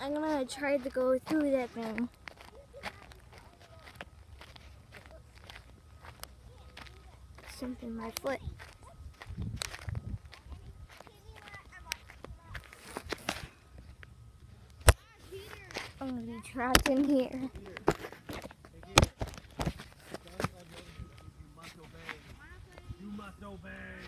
I'm gonna try to go through that thing. Something in my foot. I'm gonna be trapped in here. You must obey.